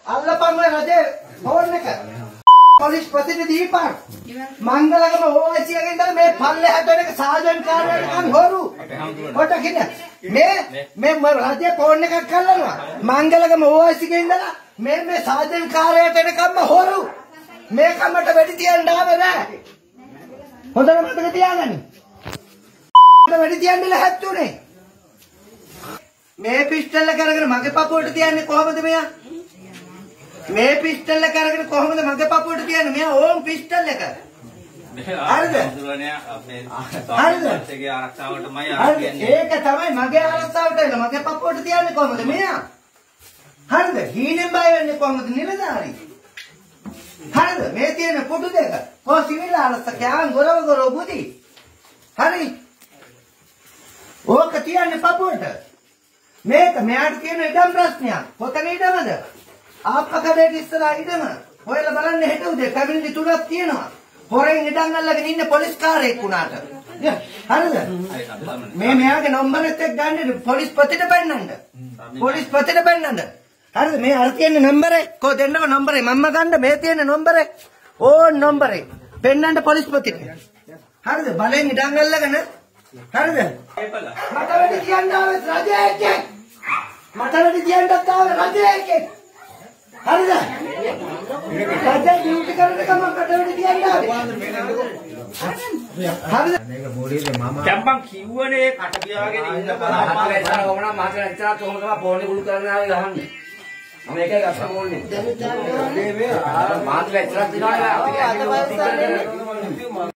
අල්ලපන් ඔය රජේ ෆෝන් එක. පොලිස් ප්‍රතිනිධි දීපන්. මංගලගම ඕවැසියගෙන් ඉඳලා මේ පල්ලෙහාට වෙන එක සාජන් කාර්යාලයට හොරු. කොට කින මේ රජේ ෆෝන් එකක් කරනවා. මංගලගම ඕවැසියගෙන් ඉඳලා මේ සාජන් කාර්යාලයට එනකම්ම හොරු. මේ කමට වෙඩි තියන්න ආවේ නෑ. හොඳට මතක තියාගන්න. වෙඩි තියන්න ලැහැත්තුනේ. මේ පිස්ටල් එක අරගෙන මගේ පපුවට තියන්නේ කොහමද මෙයා? මේ පිස්ටල් එක අරගෙන කොහමද මගේ පපුවට තියන්නේ? මෙයා ඕම් පිස්ටල් එක. හරිද? හරිද? ආරක්ෂාවටමයි ආරන්නේ. ඒක තමයි මගේ ආරක්ෂාවට එන මගේ පපුවට තියන්නේ කොහමද මෙයා? හරිද? හීනෙන් බය වෙන්නේ කොහමද නිලධාරී? හරිද? මේ තියෙන පුඩු දෙක. කො සිවිල් ආරක්ෂකයන් ගොරව බුදි. හරි. ඕක තියන්නේ පපුවට. මේක මෙයාට තියෙන ඉඩම් ප්‍රශ්නයක්. කොතන ඉඩමද? ආප්පකඩේට ඉස්සලා ඉඩම. හොයලා බලන්න හෙට උදේ කැබිනට් තුනක් තියෙනවා. හොරෙන් ඉඩම් අල්ලගෙන ඉන්න පොලිස් කාර්යයක් වුණාට. හරිද? මේ මෙයාගේ නම්බරෙත් එක්ක ගන්න පොලිස් පතිට පෙන්නන්න. පොලිස් පතිට පෙන්නන්න. හරිද? මේ අර තියෙන නම්බරේ කො දෙන්නව නම්බරේ මම්ම ගන්න මේ තියෙන නම්බරේ ඕන් නම්බරේ පෙන්නන්න පොලිස් පතිට. හරිද? බලෙන් ඉඩම් අල්ලගෙන හරිද? මට වැඩි කියන්න ආවේ රජයේ මට වැඩි කියන්නත් ආවේ රජයේ හරිද? රජයේ ඩියුටි කරන කම මට වැඩි කියන්න ආවේ. හරිද? මේක මොඩියේ මම දැම්පන් කිව්වනේ කට පියාගෙන ඉන්න බලන්න ඉතන ඕමනම් මහත ඉතන කොහොමද තමයි ෆෝන් එක උළු කරන්න ආවේ ගහන්නේ. මම ඒකයි ගස්ස ඕනේ. මේ මාත් ඉතන දිනවා අපි